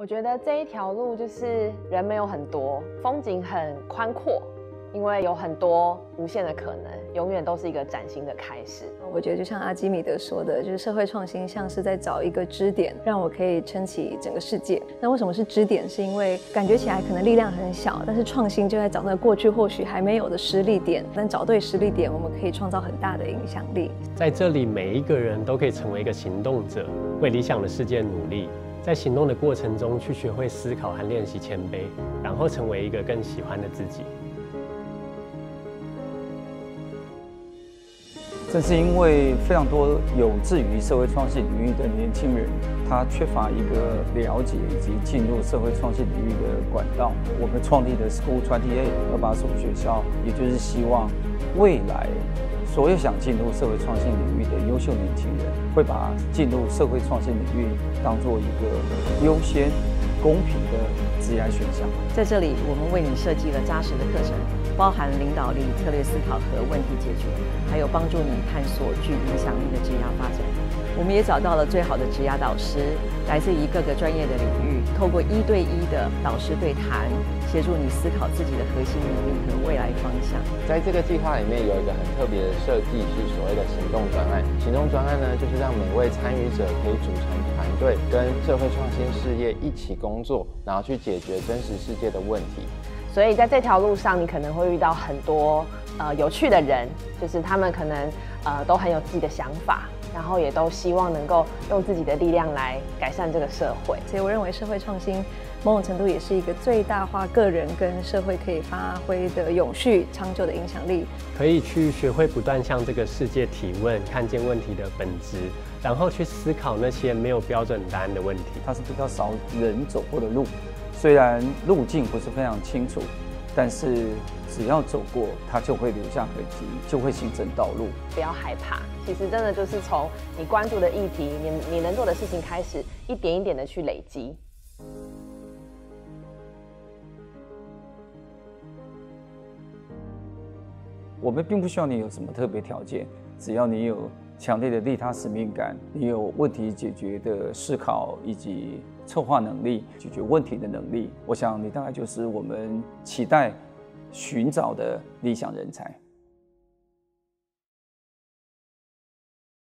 我觉得这一条路就是人没有很多，风景很宽阔，因为有很多无限的可能，永远都是一个崭新的开始。 我觉得就像阿基米德说的，就是社会创新像是在找一个支点，让我可以撑起整个世界。那为什么是支点？是因为感觉起来可能力量很小，但是创新就在找那个过去或许还没有的施力点。但找对施力点，我们可以创造很大的影响力。 在这里，每一个人都可以成为一个行动者，为理想的世界努力。在行动的过程中，去学会思考和练习谦卑，然后成为一个更喜欢的自己。 正是因为非常多有志于社会创新领域的年轻人，他缺乏一个了解以及进入社会创新领域的管道。我们创立的 School 28所学校，也就是希望未来所有想进入社会创新领域的优秀年轻人，会把进入社会创新领域当作一个优先、公平的职业选项。 在这里，我们为你设计了扎实的课程，包含领导力、策略思考和问题解决，还有帮助你探索具影响力的职业发展。我们也找到了最好的职业导师，来自于各个专业的领域，透过1对1的导师对谈，协助你思考自己的核心能力和未来方向。 在这个计划里面有一个很特别的设计，是所谓的行动专案。行动专案呢，就是让每位参与者可以组成团队，跟社会创新事业一起工作，然后去解决真实世界的问题。 所以在这条路上，你可能会遇到很多有趣的人，就是他们可能都很有自己的想法，然后也都希望能够用自己的力量来改善这个社会。 所以我认为社会创新某种程度也是一个最大化个人跟社会可以发挥的永续长久的影响力。 可以去学会不断向这个世界提问，看见问题的本质，然后去思考那些没有标准答案的问题。 它是比较少人走过的路，虽然路径不是非常清楚，但是只要走过，它就会留下痕迹，就会形成道路。 不要害怕，其实真的就是从你关注的议题，你能做的事情开始，一点一点的去累积。 我们并不需要你有什么特别条件，只要你有强烈的利他使命感，你有问题解决的思考以及策划能力、解决问题的能力，我想你大概就是我们期待寻找的理想人才。